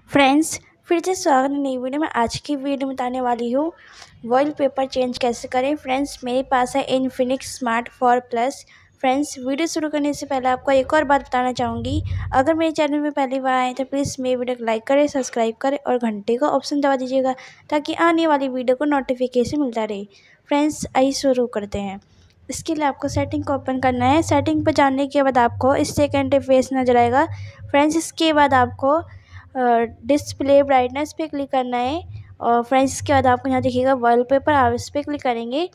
Friends, फिर से स्वागत है नई वीडियो में। आज की वीडियो में बताने वाली हूँ वॉलपेपर चेंज कैसे करें। फ्रेंड्स, मेरे पास है Infinix smart 4 plus. Friends, video शुरू करने से पहले आपको एक और बात बताना चाहूँगी। अगर मेरे चैनल में पहली बार आए तो प्लीज़ मेरी वीडियो को लाइक करें, सब्सक्राइब करें और घंटे का ऑप्शन दबा दीजिएगा ताकि आने वाली वीडियो को नोटिफिकेशन मिलता रहे। फ्रेंड्स, आइए शुरू करते हैं। इसके लिए आपको सेटिंग को ओपन करना है। सेटिंग पर जाने के बाद आपको इस सेकंड इंटरफेस नजर आएगा। फ्रेंड्स, इसके बाद आपको डिस्प्ले ब्राइटनेस पे क्लिक करना है और फ्रेंड्स इसके बाद आपको यहाँ देखिएगा वॉलपेपर, आप इस पर क्लिक करेंगे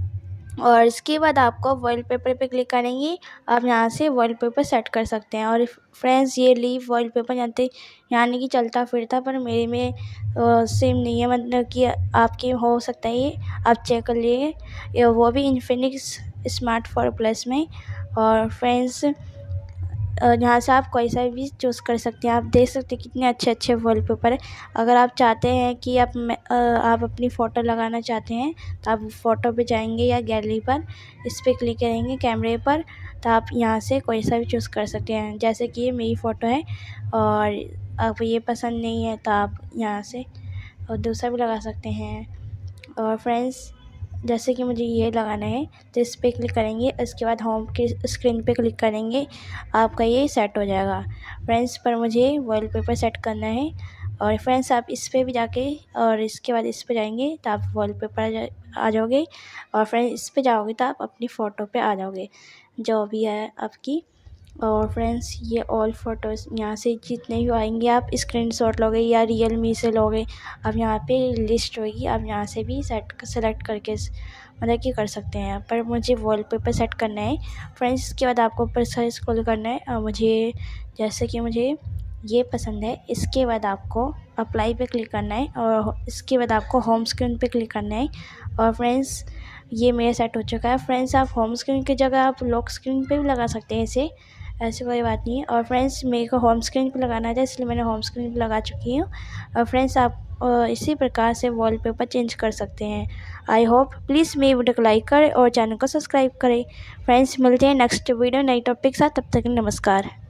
और इसके बाद आपको वॉलपेपर पे क्लिक करेंगे। आप यहाँ से वॉलपेपर सेट कर सकते हैं। और फ्रेंड्स, ये लीव वॉलपेपर यानी कि चलता फिरता, पर मेरे में सेम नहीं है, मतलब कि आपके हो सकता है ये आप चेक कर लिए, वो भी इन्फिनिक्स स्मार्ट 4 प्लस में। और फ्रेंड्स, यहाँ से आप कोई सा भी चूज़ कर सकते हैं। आप देख सकते हैं कितने अच्छे अच्छे वॉलपेपर है। अगर आप चाहते हैं कि आप अपनी फ़ोटो लगाना चाहते हैं तो आप फ़ोटो पे जाएंगे या गैलरी पर, इस पर क्लिक करेंगे कैमरे पर, तो आप यहाँ से कोई सा भी चूज़ कर सकते हैं। जैसे कि ये मेरी फ़ोटो है और आपको ये पसंद नहीं है तो आप यहाँ से और दूसरा भी लगा सकते हैं। और फ्रेंड्स, जैसे कि मुझे ये लगाना है तो इस पर क्लिक करेंगे, इसके बाद होम के स्क्रीन पे क्लिक करेंगे, आपका ये सेट हो जाएगा। फ्रेंड्स, पर मुझे वॉलपेपर सेट करना है। और फ्रेंड्स, आप इस पर भी जाके और इसके बाद इस पर जाएंगे तो आप वॉलपेपर आ जाओगे। और फ्रेंड्स, इस पर जाओगे तो आप अपनी फ़ोटो पे आ जाओगे जो भी है आपकी। और फ्रेंड्स, ये ऑल फ़ोटोज़ यहाँ से जितने भी आएंगे आप स्क्रीनशॉट लोगे या रियलमी से लोगे, अब यहाँ पे लिस्ट होगी, आप यहाँ से भी सेलेक्ट करके मतलब कि कर सकते हैं। पर मुझे वॉलपेपर सेट करना है। फ्रेंड्स, इसके बाद आपको ऊपर से स्क्रॉल करना है और मुझे जैसे कि मुझे ये पसंद है, इसके बाद आपको अप्लाई पे क्लिक करना है और इसके बाद आपको होम स्क्रीन पे क्लिक करना है। और फ्रेंड्स, ये मेरा सेट हो चुका है। फ्रेंड्स, आप होम स्क्रीन की जगह आप लॉक स्क्रीन पे भी लगा सकते हैं इसे, ऐसी कोई बात नहीं है। और फ्रेंड्स, मेरे को होम स्क्रीन पे लगाना था इसलिए मैंने होम स्क्रीन पे लगा चुकी हूँ। और फ्रेंड्स, आप इसी प्रकार से वॉलपेपर चेंज कर सकते हैं। आई होप प्लीज़ मेरी वीडियो को लाइक करें और चैनल को सब्सक्राइब करें। फ्रेंड्स, मिलते हैं नेक्स्ट वीडियो नई टॉपिक के साथ। तब तक नमस्कार।